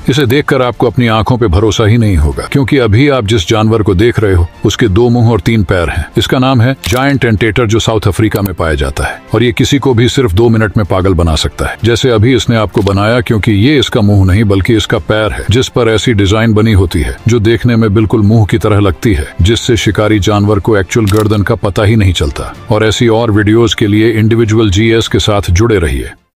इसे देखकर आपको अपनी आंखों पे भरोसा ही नहीं होगा, क्योंकि अभी आप जिस जानवर को देख रहे हो उसके 2 मुंह और 3 पैर हैं। इसका नाम है जायंट एंटेटर, जो साउथ अफ्रीका में पाया जाता है और ये किसी को भी सिर्फ 2 मिनट में पागल बना सकता है, जैसे अभी इसने आपको बनाया, क्योंकि ये इसका मुंह नहीं बल्कि इसका पैर है, जिस पर ऐसी डिजाइन बनी होती है जो देखने में बिल्कुल मुंह की तरह लगती है, जिससे शिकारी जानवर को एक्चुअल गर्दन का पता ही नहीं चलता। और ऐसी और वीडियोस के लिए इंडिविजुअल GS के साथ जुड़े रहिए।